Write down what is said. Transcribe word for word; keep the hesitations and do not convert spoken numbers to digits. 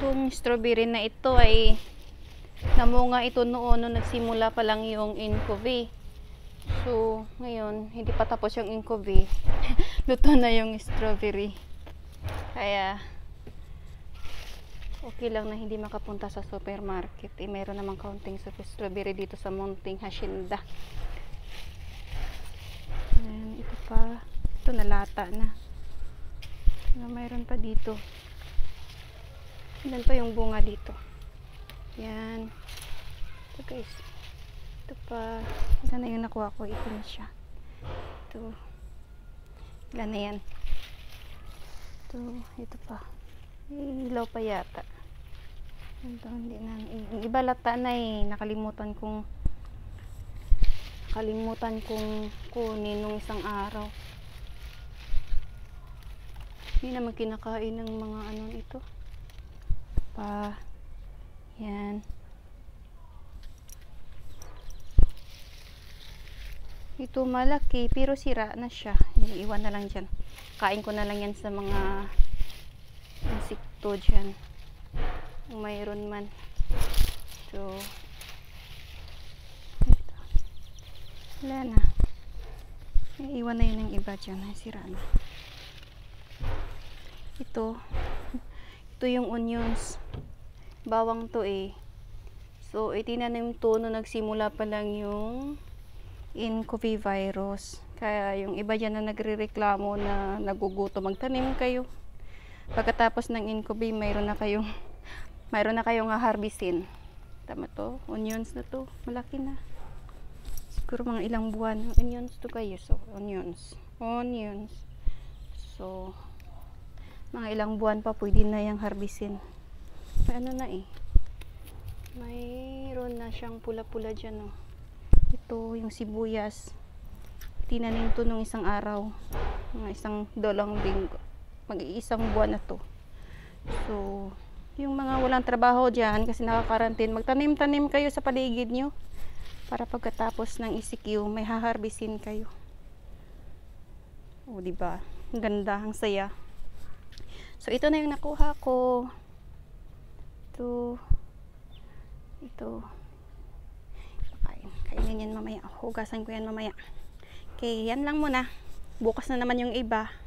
Itong strawberry na ito ay namunga ito noon nung nagsimula pa lang yung incubé. So, ngayon, hindi pa tapos yung incubé. Luto na yung strawberry. Kaya, okay lang na hindi makapunta sa supermarket. Eh, meron namang kaunting strawberry dito sa Munting Hacienda. Ayan, ito pa. Ito nalata na. Mayroon pa dito. Ilan pa yung bunga dito. Yan. Ito guys. Ito pa. Ito na yung nakuha ko. Ito na siya. Ito. Ilan na yan. Ito. Ito pa. Ilaw pa yata. Ito hindi na. Iba lata na eh. Nakalimutan kong nakalimutan kong kunin nung isang araw. Hindi naman kinakain ng mga ano ito. Pa. Yan. Ito malaki pero sira na siya. Iiwan na lang dyan. Kain ko na lang yan sa mga insekto dyan. Kung mayroon man. So, ito. Wala na. Iiwan na yun ng iba dyan. Sira na. Ito. Ito yung onions. Bawang to eh. So, itinanim to no nagsimula pa lang yung incubé virus. Kaya yung iba dyan na nagre-reklamo na naguguto, magtanim kayo. Pagkatapos ng incubé, mayroon na kayong mayroon na kayong harbisin. Tama to? Onions na to. Malaki na. Siguro mga ilang buwan. Onions to kayo. So, onions. Onions. So, mga ilang buwan pa pwede na yung harbisin. May ano na eh. Mayroon na siyang pula-pula dyan oh. Ito yung sibuyas. Tinanim to nung isang araw. Mga isang dalawang linggo. Mag-iisang buwan na to. So, yung mga walang trabaho dyan kasi nakakarantin, magtanim-tanim kayo sa paligid nyo. Para pagkatapos ng E C Q, may haharbisin kayo. O, diba? Ang ganda, ang saya. So, ito na yung nakuha ko. Ito. Ito. Kain. Kainin yan mamaya. Hugasan ko yan mamaya. Okay, yan lang muna. Bukas na naman yung iba.